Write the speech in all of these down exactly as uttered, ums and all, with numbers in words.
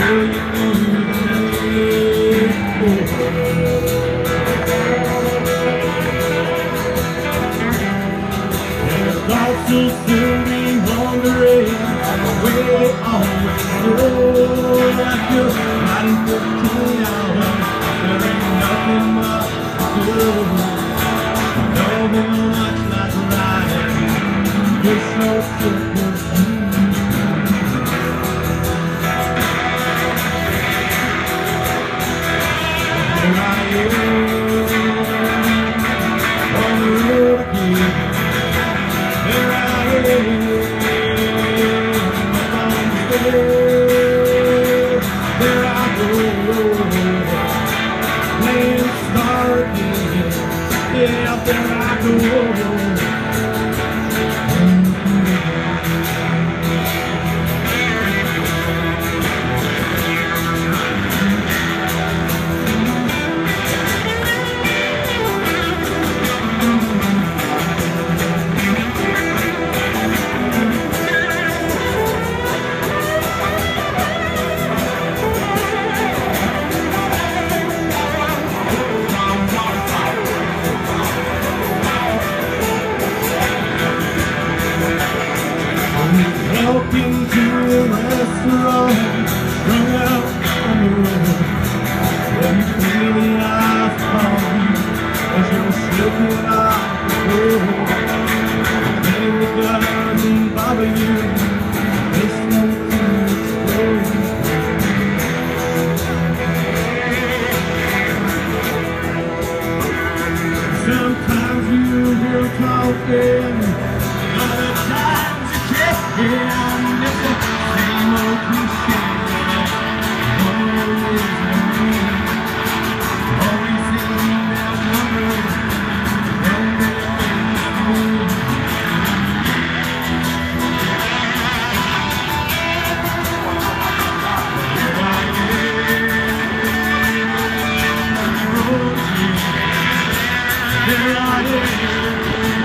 So still be wondering where they always go. After riding fifteen hours, there ain't nothing much to do. Don't be much like riding, it's no simple thing. Here I am on the road again. There I am, there I go, playing star again. Yeah, there I go. Walking to a restaurant, strung out on the road. When you feel the eyes calling as you're slipping out the door. Maybe it doesn't bother you, it's no time to explode. Sometimes you will talk in, other times you can't. Yeah, it's the same old cliche. Always me, always in that number. Don't make me Here I am, here I am.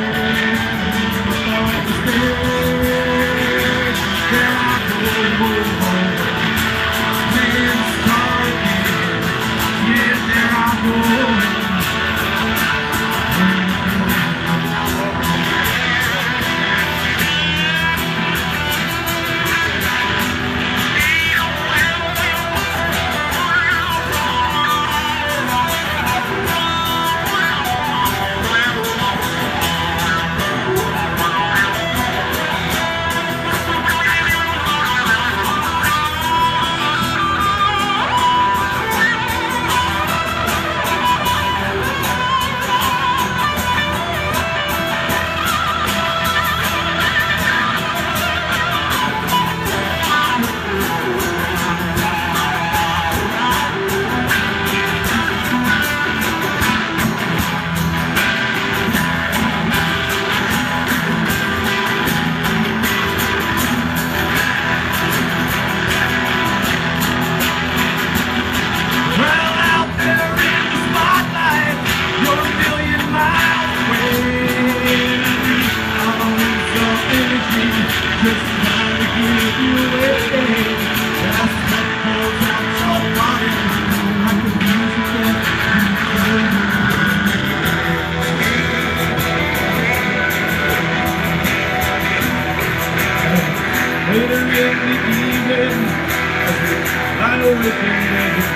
Later in the evening, as we lie awake in bed,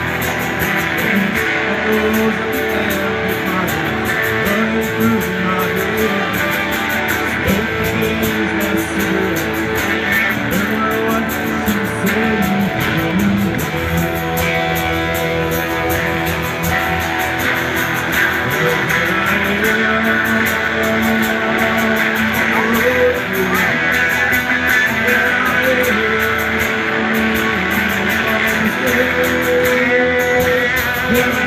all those at the amplifier running through my head. Both the days that sit, remember what she said to me. Yeah.